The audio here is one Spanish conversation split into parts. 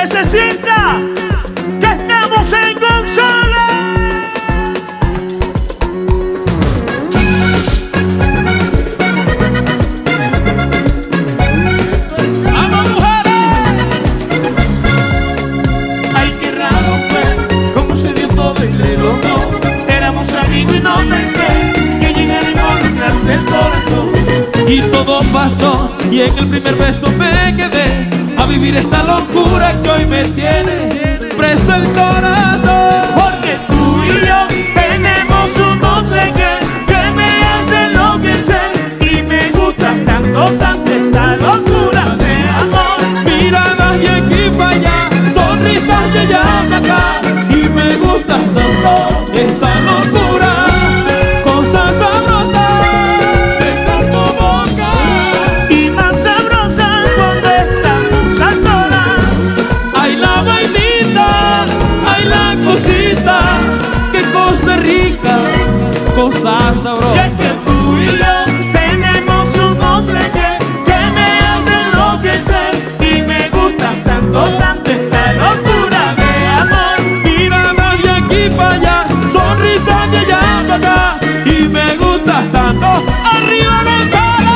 que se sienta que estamos en González. ¡Vamos, mujeres! Ay, qué raro fue cómo se dio todo entre los dos. Éramos amigos y no pensé que llegara a involucrarse el corazón. Y todo pasó y en el primer beso me quedé a vivir esta locura que hoy me tiene preso el corazón. Porque tú y yo tenemos un no sé qué que me hace enloquecer y me gusta tanto, tanto esta locura de amor. Miradas y aquí para allá, sonrisas y allá para acá, y me gusta tanto esta locura. Cosas sabrosas, Besar tu boca y más sabrosa cuando estamos a solas. ay la vainita, ay la cosita, qué cosa rica, cosas Y sabrosas. es que tú y yo tenemos un no sé qué que me hace enloquecer y me gusta tanto, tanto esta locura de amor. Miradas de aquí para allá, sonrisas de allá para acá, y me gusta tanto. ¡Arriba González!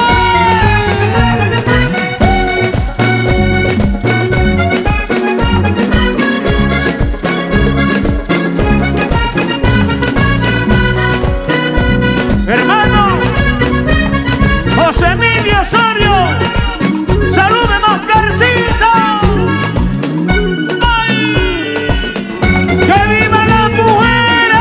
Hermano José Emilio Osorio, salúdeme Oscarcito. ¡Ay! ¡Que vivan las mujeres!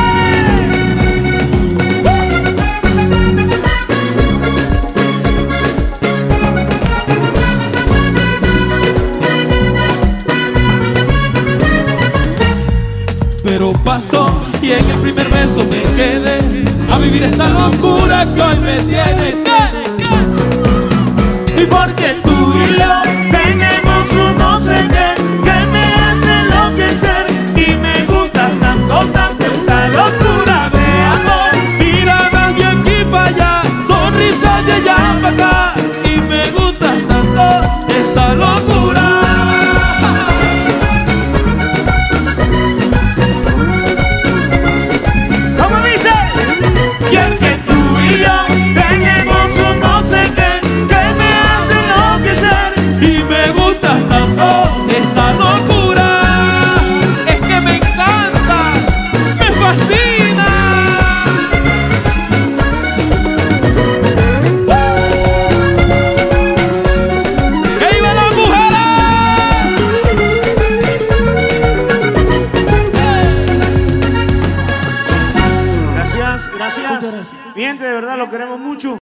Pero pasó y en el primer beso me quedé a vivir esta locura que hoy me tiene. Y porque tú y yo tenemos un no sé qué que me hace enloquecer y me gusta tanto, tanto esta locura de amor. Miradas de aquí para allá, sonrisas de allá para acá, y me gusta tanto esta locura. ¿Cómo dice? Y es que tú y yo tenemos un no sé qué que me hace enloquecer. Y me gusta tanto esta locura. Es que me encanta, me fascina. ¡Que vivan las mujeres! Gracias, gracias. Bien, de verdad lo queremos mucho.